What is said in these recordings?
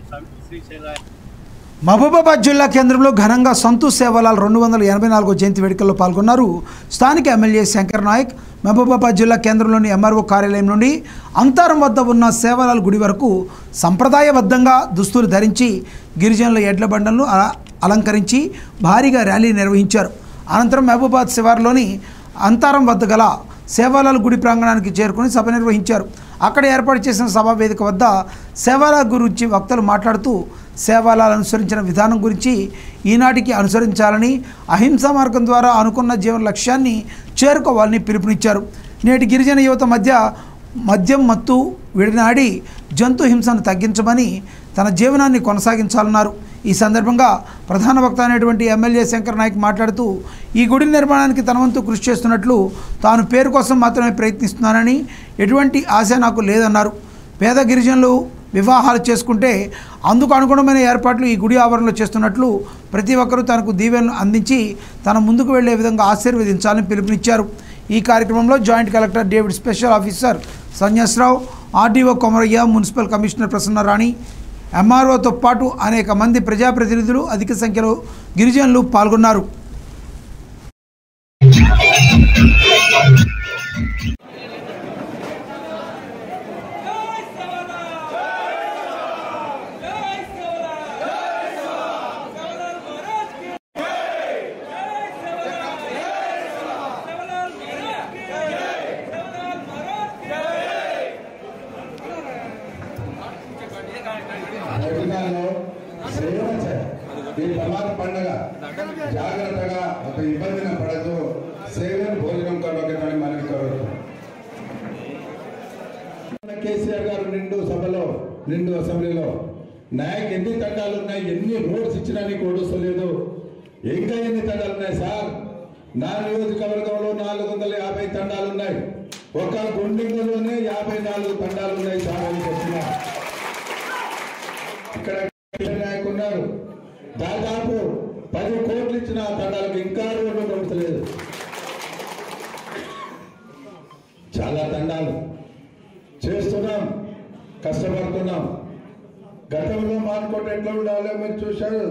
మహబూబాబాద్ జిల్లా కేంద్రంలో ఘనంగా సంతోష్ సేవాలాల్ 284వ జయంతి వేడుకల్లో పాల్గొన్నారు. స్థానిక ఎమ్మెల్యే శంకర్ నాయక్ మహబూబాబాద్ జిల్లా కేంద్రంలోని ఎంఆర్ఓ కార్యాలయం నుండి అంతరం వద్ద ఉన్న సేవాలాల్ గుడి వరకు సంప్రదాయబద్ధంగా దుస్తులు ధరించి గిరిజనుల ఎడ్ల బండలను అలంకరించి భారీగా ర్యాలీ నిర్వహించారు. అనంతరం మహబూబాబాద్ శివార్లోని అంతరం వద్ద గల సేవాలాల్ గుడి ప్రాంగణానికి చేరుకుని సభ నిర్వహించారు. అక్కడ ఏర్పాటు చేసిన సభా వేదిక వద్ద సేవాలాల్ గురించి వక్తలు మాట్లాడుతూ సేవాలాల్ అనుసరించిన విధానం గురించి ఈనాటికి అనుసరించాలని, అహింసా మార్గం ద్వారా అనుకున్న జీవన లక్ష్యాన్ని చేరుకోవాలని పిలుపునిచ్చారు. నేటి గిరిజన యువత మద్యం మత్తు విడనాడి జంతు హింసను తగ్గించమని తన జీవనాన్ని కొనసాగించాలన్నారు. ఈ సందర్భంగా ప్రధాన వక్త అయినటువంటి ఎమ్మెల్యే శంకర్ నాయక్ మాట్లాడుతూ ఈ గుడి నిర్మాణానికి తన వంతు కృషి చేస్తున్నట్లు, తాను పేరు కోసం మాత్రమే ప్రయత్నిస్తున్నానని, ఎటువంటి ఆశ నాకు లేదన్నారు. పేద గిరిజనులు వివాహాలు చేసుకుంటే అందుకు అనుగుణమైన ఏర్పాట్లు ఈ గుడి ఆవరణలో చేస్తున్నట్లు ప్రతి ఒక్కరూ తనకు దీవెనలు అందించి తన ముందుకు వెళ్లే విధంగా ఆశీర్వదించాలని పిలుపునిచ్చారు. ఈ కార్యక్రమంలో joint collector David, special officer Sanyasarao, RDO Komaraiah, municipal commissioner Prasannarani, ఎంఆర్ఓతో పాటు అనేక మంది ప్రజాప్రతినిధులు, అధిక సంఖ్యలో గిరిజనులు పాల్గొన్నారు. పండుగ జాగ్రత్తగా ఒక ఇబ్బందిన పడదు, సేవను భోజనం కలగని మనకి కలగదు. కేసీఆర్ గారు నిండు అసెంబ్లీలో నాయక్ ఎన్ని తండాలు ఉన్నాయి, ఎన్ని రోడ్స్ ఇచ్చినా నీకు ఓడుస్తలేదు, ఇంకా ఎన్ని తండాలు ఉన్నాయి సార్? నా నియోజకవర్గంలో 450 తండాలు ఉన్నాయి, ఒక గుండెలోనే 54 తండాలు ఉన్నాయి సార్ అని చెప్తున్నా. ఇక్కడ నాయక్ ఉన్నారు, దాదాపు 10 కోట్లు ఇచ్చిన తండాలకు ఇంకా రోడ్లు పంపలేదు. చాలా తండాలు చేస్తున్నాం, కష్టపడుతున్నాం. గతంలో మాన్కోట ఎట్లా ఉండాలో మీరు చూశారు,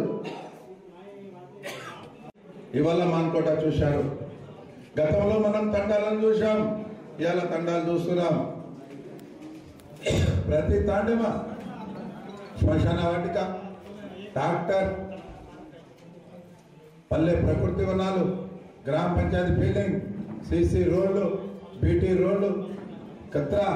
ఇవాళ మాన్కోట చూశారు. గతంలో మనం తండాలను చూసాం, ఇవాళ తండాలు చూస్తున్నాం. ప్రతి తాండమ శ్మశాన వాటిక, డాక్టర్, పల్లె ప్రకృతి వనాలు, గ్రామ పంచాయతీ బిల్డింగ్, సిసి రోడ్లు, బీటీ రోడ్లు, కత్రా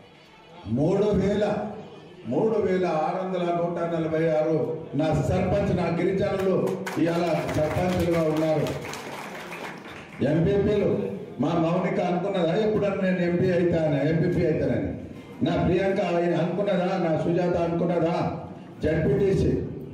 3,646 నా సర్పంచ్, నా గిరిజనులు ఇవాళ సర్పంచులుగా ఉన్నారు. ఎంపీపీలు మా మౌనిక అనుకున్నదా ఎప్పుడన్నా నేను ఎంపీపీ అవుతానని? నా ప్రియాంక అనుకున్నదా? నా సుజాత అనుకున్నదా? జడ్పీటీసీ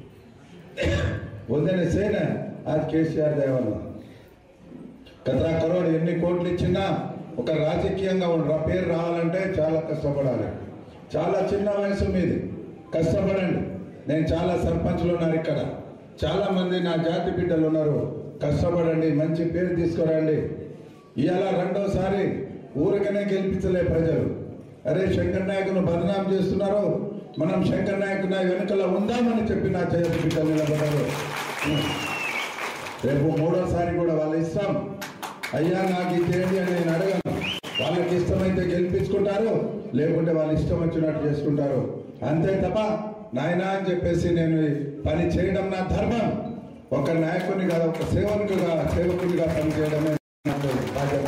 వదిన సేన అది కేసీఆర్ దేవల్ల. కత్రా కరోడ్ ఎన్ని కోట్లు ఇచ్చినా ఒక రాజకీయంగా పేరు రావాలంటే చాలా కష్టపడాలి. చాలా చిన్న వయసు మీది, కష్టపడండి. నేను చాలా సర్పంచ్లు ఉన్నారు ఇక్కడ, చాలా మంది నా జాతి బిడ్డలు ఉన్నారు. కష్టపడండి, మంచి పేరు తీసుకురండి. ఇవాళ రెండోసారి ఊరికనే గెలిపించలే ప్రజలు. అరే శంకర్ నాయకును బదనాం చేస్తున్నారు, మనం శంకర్ నాయకు నా వెనుకల ఉందామని చెప్పి నా జాతి బిడ్డలు నిలబడ్డారు. రేపు మూడోసారి కూడా వాళ్ళ ఇష్టం, అయ్యా నాకు ఇది చేయండి అని నేను అడగను. వాళ్ళకి ఇష్టమైతే గెలిపించుకుంటారు, లేకుంటే వాళ్ళు ఇష్టం వచ్చినట్టు చేసుకుంటారు. అంతే తప్ప నాయనా అని చెప్పేసి నేను పని చేయడం నా ధర్మం. ఒక నాయకునిగా, ఒక సేవకునిగా పనిచేయడమే బాధ్యత.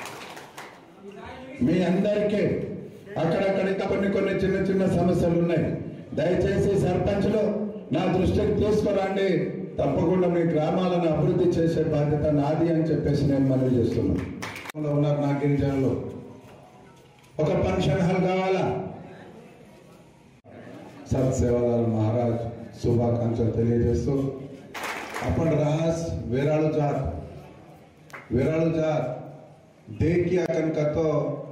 మీ అందరికీ అక్కడక్కడ ఇంకా కొన్ని చిన్న సమస్యలు ఉన్నాయి. దయచేసి సర్పంచ్లు నా దృష్టికి తీసుకురండి. తప్పకుండా మీ గ్రామాలను అభివృద్ధి చేసే బాధ్యత నాది అని చెప్పేసి నేను మనవి చేస్తున్నాను. ఉన్నారు నా గిరిజనులు, ఒక ఫంక్షన్ హాల్ కావాలా? సత్ సేవాలాల్ మహారాజ్ శుభాకాంక్షలు తెలియజేస్తూ अपन रास वेराळू जात देखिया कनका तो